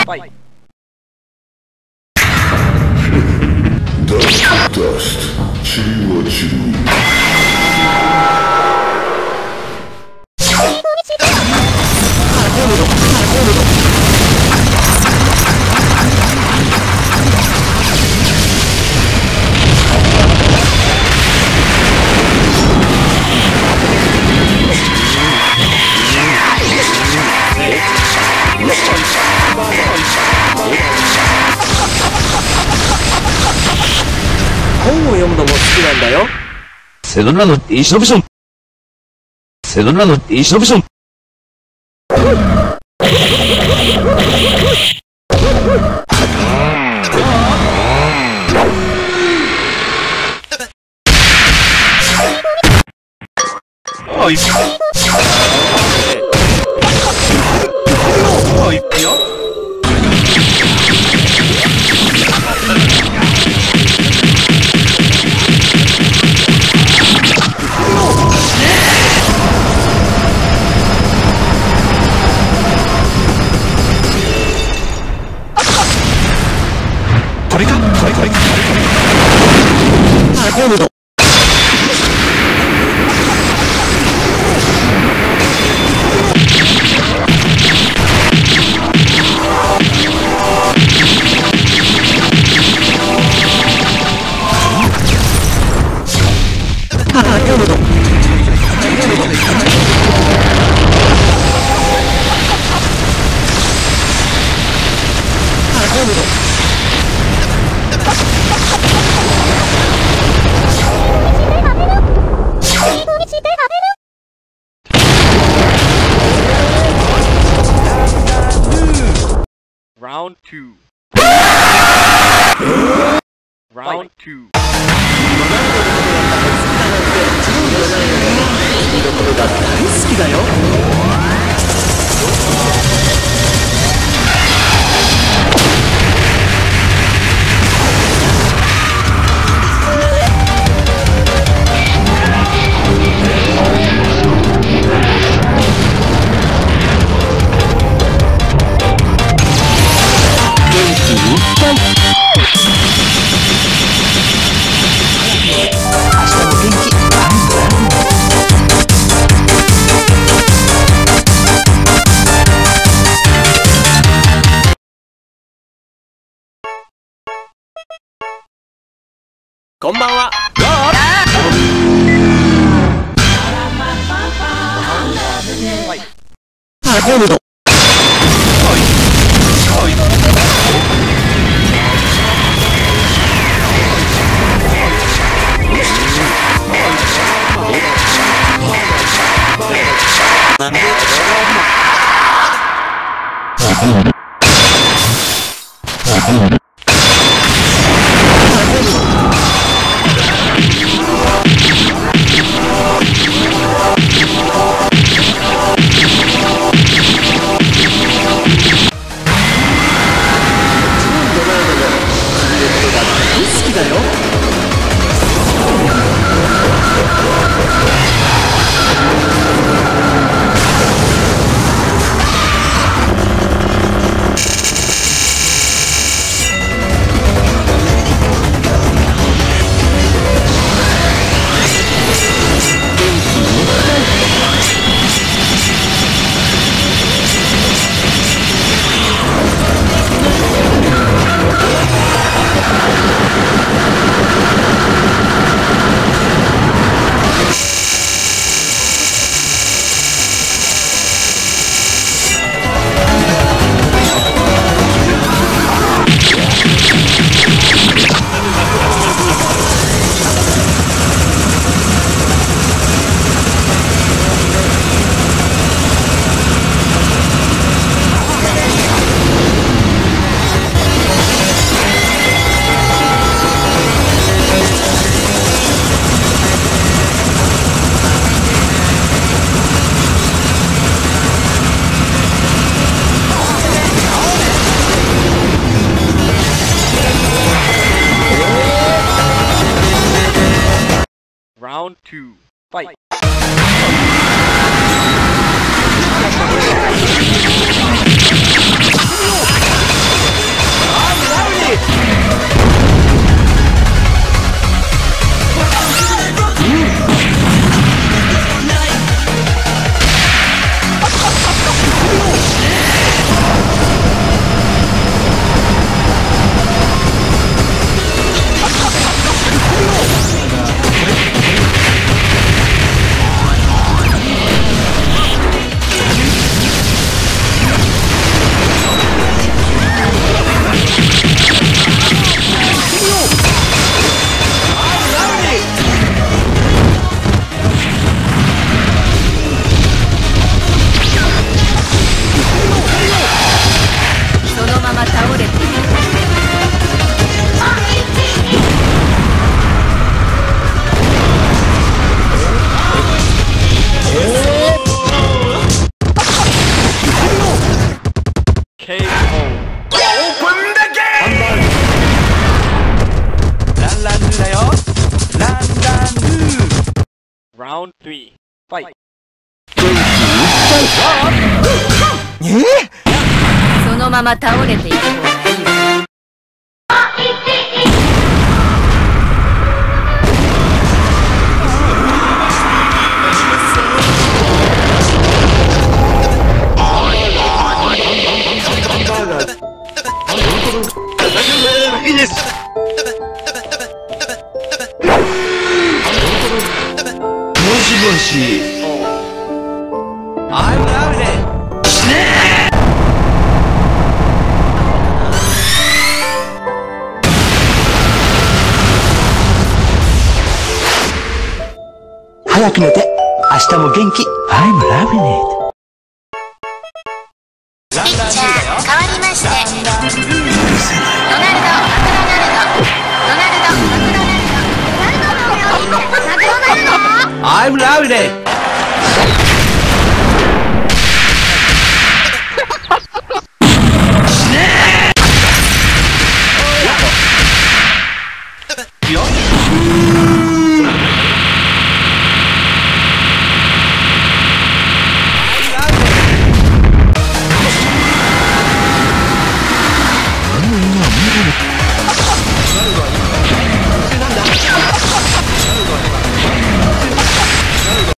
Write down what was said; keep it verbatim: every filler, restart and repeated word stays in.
fight. Dust to dust, chiri wa chiri. 本を読むのも好きなんだよ。 セドナのイシノビション。セドナのイシノビション。おい。おいよ。これかこれこれこれこれあ、ゴールド Round two. Round two. 大好きだよ。こんばんは。あ、ゴールド。Round two. Fight. ファイト。 そのまま倒れている方がいいわ。 いいです。もしもし。I'm out of it. 早く寝て、明日も元気。I'm loving it. ピッチャー変わりまして、ドナルド・マクドナルド、ドナルド・マクドナルド、マクドナルド、マクドナルド。 I'm loving it. よし。